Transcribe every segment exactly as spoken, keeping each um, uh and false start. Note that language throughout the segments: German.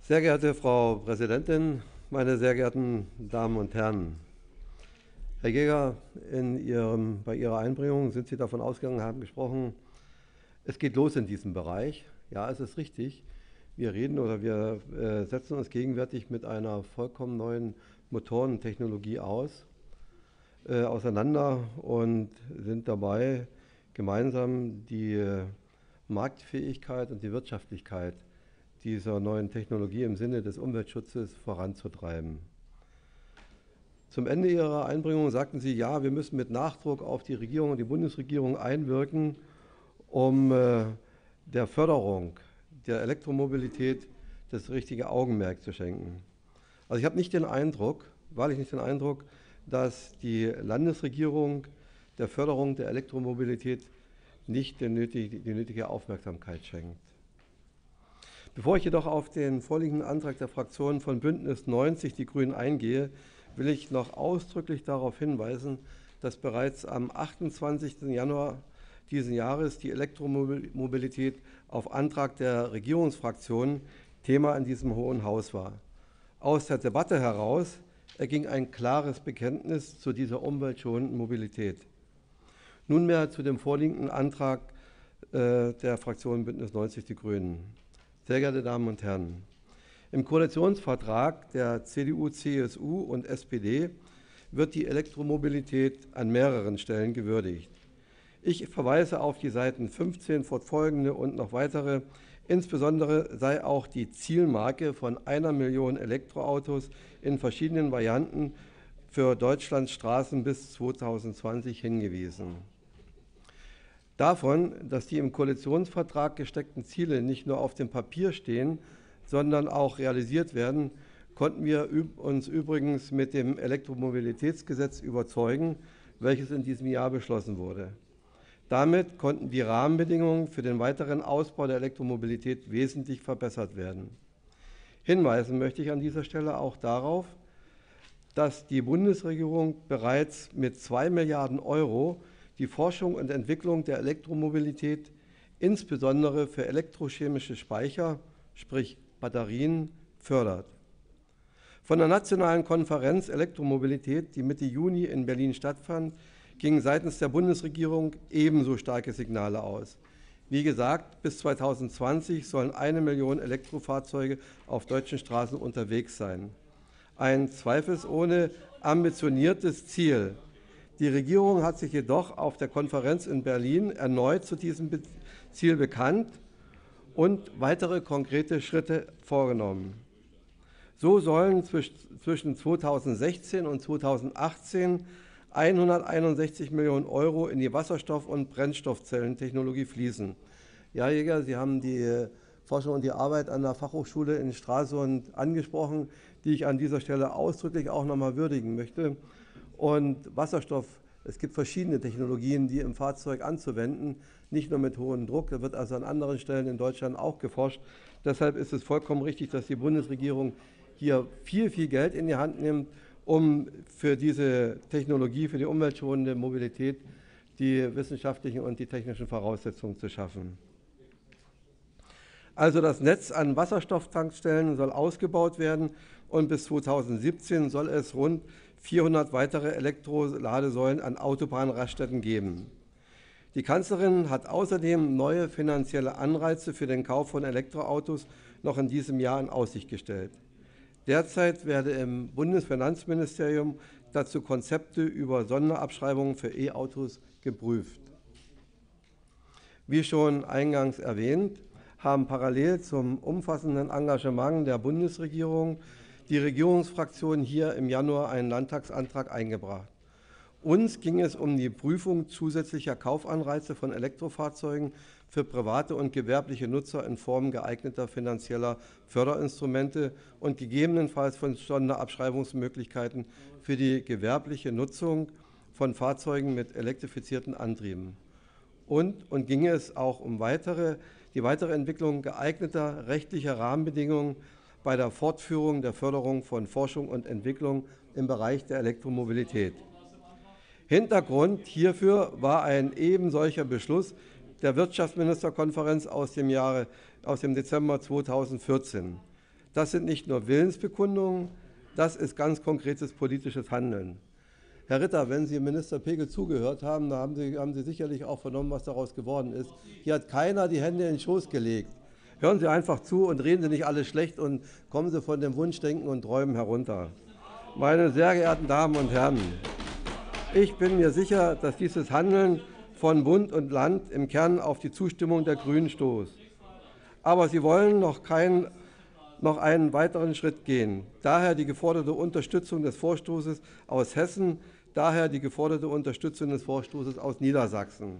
Sehr geehrte Frau Präsidentin, meine sehr geehrten Damen und Herren! Herr Jäger, in Ihrem, bei Ihrer Einbringung sind Sie davon ausgegangen, haben gesprochen, es geht los in diesem Bereich. Ja, es ist richtig. Wir reden oder wir äh, setzen uns gegenwärtig mit einer vollkommen neuen Motorentechnologie aus, äh, auseinander und sind dabei, gemeinsam die äh, Marktfähigkeit und die Wirtschaftlichkeit dieser neuen Technologie im Sinne des Umweltschutzes voranzutreiben. Zum Ende Ihrer Einbringung sagten Sie, ja, wir müssen mit Nachdruck auf die Regierung und die Bundesregierung einwirken, um äh, der Förderung der Elektromobilität das richtige Augenmerk zu schenken. Also ich habe nicht den Eindruck, wahrlich nicht den Eindruck, dass die Landesregierung der Förderung der Elektromobilität nicht die nötige, die nötige Aufmerksamkeit schenkt. Bevor ich jedoch auf den vorliegenden Antrag der Fraktion von Bündnis neunzig Die Grünen eingehe, will ich noch ausdrücklich darauf hinweisen, dass bereits am achtundzwanzigsten Januar diesen Jahres die Elektromobilität auf Antrag der Regierungsfraktion Thema in diesem Hohen Haus war. Aus der Debatte heraus erging ein klares Bekenntnis zu dieser umweltschonenden Mobilität. Nunmehr zu dem vorliegenden Antrag äh, der Fraktion Bündnis neunzig Die Grünen. Sehr geehrte Damen und Herren, im Koalitionsvertrag der C D U, C S U und S P D wird die Elektromobilität an mehreren Stellen gewürdigt. Ich verweise auf die Seiten fünfzehn fortfolgende und noch weitere. Insbesondere sei auch die Zielmarke von einer Million Elektroautos in verschiedenen Varianten für Deutschlands Straßen bis zweitausendzwanzig hingewiesen. Davon, dass die im Koalitionsvertrag gesteckten Ziele nicht nur auf dem Papier stehen, sondern auch realisiert werden, konnten wir uns übrigens mit dem Elektromobilitätsgesetz überzeugen, welches in diesem Jahr beschlossen wurde. Damit konnten die Rahmenbedingungen für den weiteren Ausbau der Elektromobilität wesentlich verbessert werden. Hinweisen möchte ich an dieser Stelle auch darauf, dass die Bundesregierung bereits mit zwei Milliarden Euro die Forschung und Entwicklung der Elektromobilität, insbesondere für elektrochemische Speicher, sprich Batterien, fördert. Von der Nationalen Konferenz Elektromobilität, die Mitte Juni in Berlin stattfand, gingen seitens der Bundesregierung ebenso starke Signale aus. Wie gesagt, bis zweitausendzwanzig sollen eine Million Elektrofahrzeuge auf deutschen Straßen unterwegs sein. Ein zweifelsohne ambitioniertes Ziel. Die Regierung hat sich jedoch auf der Konferenz in Berlin erneut zu diesem Ziel bekannt und weitere konkrete Schritte vorgenommen. So sollen zwischen zweitausendsechzehn und zweitausendachtzehn hunderteinundsechzig Millionen Euro in die Wasserstoff- und Brennstoffzellentechnologie fließen. Ja, Jäger, Sie haben die Forschung und die Arbeit an der Fachhochschule in Stralsund angesprochen, die ich an dieser Stelle ausdrücklich auch noch mal würdigen möchte. Und Wasserstoff, es gibt verschiedene Technologien, die im Fahrzeug anzuwenden, nicht nur mit hohem Druck, da wird also an anderen Stellen in Deutschland auch geforscht. Deshalb ist es vollkommen richtig, dass die Bundesregierung hier viel, viel Geld in die Hand nimmt, um für diese Technologie, für die umweltschonende Mobilität die wissenschaftlichen und die technischen Voraussetzungen zu schaffen. Also das Netz an Wasserstofftankstellen soll ausgebaut werden und bis zweitausendsiebzehn soll es rund vierhundert weitere Elektroladesäulen an Autobahnraststätten geben. Die Kanzlerin hat außerdem neue finanzielle Anreize für den Kauf von Elektroautos noch in diesem Jahr in Aussicht gestellt. Derzeit werde im Bundesfinanzministerium dazu Konzepte über Sonderabschreibungen für E-Autos geprüft. Wie schon eingangs erwähnt, haben parallel zum umfassenden Engagement der Bundesregierung die Regierungsfraktionen hier im Januar einen Landtagsantrag eingebracht. Uns ging es um die Prüfung zusätzlicher Kaufanreize von Elektrofahrzeugen für private und gewerbliche Nutzer in Form geeigneter finanzieller Förderinstrumente und gegebenenfalls von Sonderabschreibungsmöglichkeiten für die gewerbliche Nutzung von Fahrzeugen mit elektrifizierten Antrieben. Und, und ging es auch um weitere, die weitere Entwicklung geeigneter rechtlicher Rahmenbedingungen bei der Fortführung der Förderung von Forschung und Entwicklung im Bereich der Elektromobilität. Hintergrund hierfür war ein eben solcher Beschluss der Wirtschaftsministerkonferenz aus dem Jahre, aus dem Dezember zweitausendvierzehn. Das sind nicht nur Willensbekundungen, das ist ganz konkretes politisches Handeln. Herr Ritter, wenn Sie Minister Pegel zugehört haben, da haben Sie, haben Sie sicherlich auch vernommen, was daraus geworden ist. Hier hat keiner die Hände in den Schoß gelegt. Hören Sie einfach zu und reden Sie nicht alles schlecht und kommen Sie von dem Wunschdenken und Träumen herunter. Meine sehr geehrten Damen und Herren, ich bin mir sicher, dass dieses Handeln von Bund und Land im Kern auf die Zustimmung der Grünen stoßt. Aber Sie wollen noch, kein, noch einen weiteren Schritt gehen. Daher die geforderte Unterstützung des Vorstoßes aus Hessen, daher die geforderte Unterstützung des Vorstoßes aus Niedersachsen.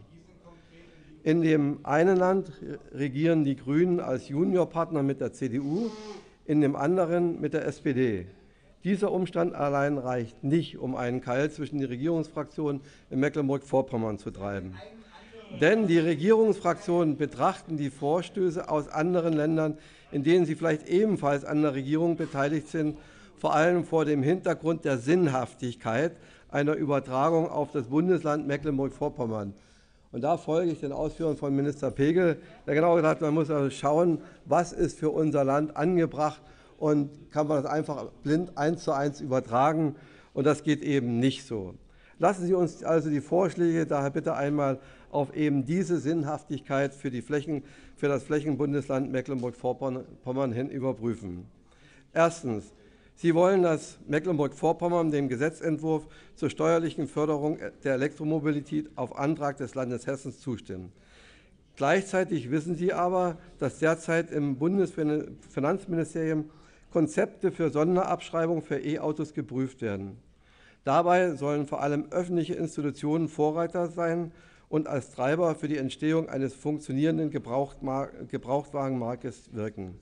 In dem einen Land regieren die Grünen als Juniorpartner mit der C D U, in dem anderen mit der S P D. Dieser Umstand allein reicht nicht, um einen Keil zwischen den Regierungsfraktionen in Mecklenburg-Vorpommern zu treiben. Denn die Regierungsfraktionen betrachten die Vorstöße aus anderen Ländern, in denen sie vielleicht ebenfalls an der Regierung beteiligt sind, vor allem vor dem Hintergrund der Sinnhaftigkeit einer Übertragung auf das Bundesland Mecklenburg-Vorpommern. Und da folge ich den Ausführungen von Minister Pegel, der genau gesagt hat, man muss also schauen, was ist für unser Land angebracht und kann man das einfach blind eins zu eins übertragen. Und das geht eben nicht so. Lassen Sie uns also die Vorschläge daher bitte einmal auf eben diese Sinnhaftigkeit für, die Flächen, für das Flächenbundesland Mecklenburg-Vorpommern hin überprüfen. Erstens. Sie wollen, dass Mecklenburg-Vorpommern dem Gesetzentwurf zur steuerlichen Förderung der Elektromobilität auf Antrag des Landes Hessen zustimmt. Gleichzeitig wissen Sie aber, dass derzeit im Bundesfinanzministerium Konzepte für Sonderabschreibung für E-Autos geprüft werden. Dabei sollen vor allem öffentliche Institutionen Vorreiter sein und als Treiber für die Entstehung eines funktionierenden Gebrauchtwagenmarktes wirken.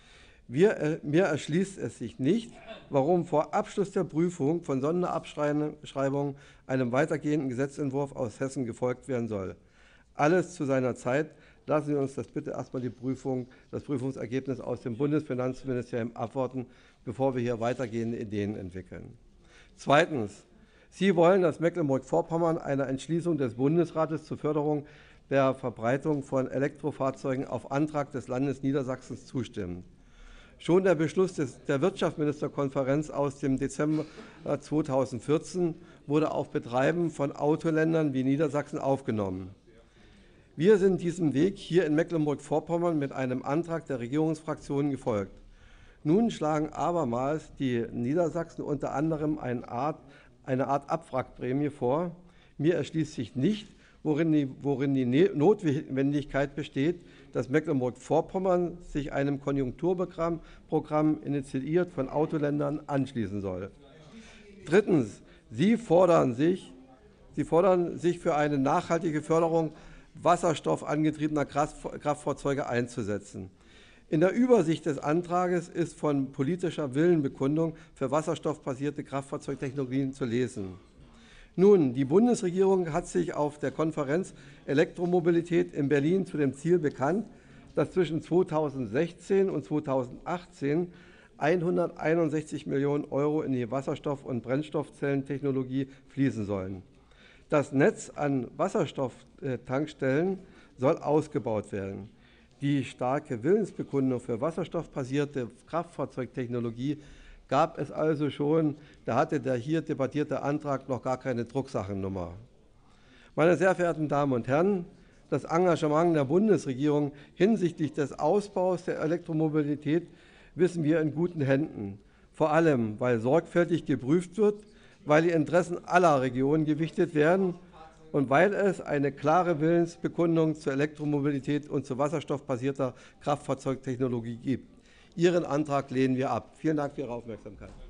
Wir, mir erschließt es sich nicht, warum vor Abschluss der Prüfung von Sonderabschreibungen einem weitergehenden Gesetzentwurf aus Hessen gefolgt werden soll. Alles zu seiner Zeit. Lassen Sie uns das bitte erstmal die Prüfung, das Prüfungsergebnis aus dem Bundesfinanzministerium abwarten, bevor wir hier weitergehende Ideen entwickeln. Zweitens. Sie wollen, dass Mecklenburg-Vorpommern einer Entschließung des Bundesrates zur Förderung der Verbreitung von Elektrofahrzeugen auf Antrag des Landes Niedersachsens zustimmt. Schon der Beschluss des, der Wirtschaftsministerkonferenz aus dem Dezember zweitausendvierzehn wurde auf Betreiben von Autoländern wie Niedersachsen aufgenommen. Wir sind diesem Weg hier in Mecklenburg-Vorpommern mit einem Antrag der Regierungsfraktionen gefolgt. Nun schlagen abermals die Niedersachsen unter anderem eine Art, eine Art Abwrackprämie vor. Mir erschließt sich nicht, worin die, worin die Notwendigkeit besteht, dass Mecklenburg-Vorpommern sich einem Konjunkturprogramm Programm initiiert von Autoländern anschließen soll. Drittens. Sie fordern sich, Sie fordern sich für eine nachhaltige Förderung wasserstoffangetriebener Kraftfahrzeuge einzusetzen. In der Übersicht des Antrages ist von politischer Willenbekundung für wasserstoffbasierte Kraftfahrzeugtechnologien zu lesen. Nun, die Bundesregierung hat sich auf der Konferenz Elektromobilität in Berlin zu dem Ziel bekannt, dass zwischen zweitausendsechzehn und zweitausendachtzehn hunderteinundsechzig Millionen Euro in die Wasserstoff- und Brennstoffzellentechnologie fließen sollen. Das Netz an Wasserstofftankstellen soll ausgebaut werden. Die starke Willensbekundung für wasserstoffbasierte Kraftfahrzeugtechnologie gab es also schon, da hatte der hier debattierte Antrag noch gar keine Drucksachennummer. Meine sehr verehrten Damen und Herren, das Engagement der Bundesregierung hinsichtlich des Ausbaus der Elektromobilität wissen wir in guten Händen, vor allem weil sorgfältig geprüft wird, weil die Interessen aller Regionen gewichtet werden und weil es eine klare Willensbekundung zur Elektromobilität und zu wasserstoffbasierter Kraftfahrzeugtechnologie gibt. Ihren Antrag lehnen wir ab. Vielen Dank für Ihre Aufmerksamkeit.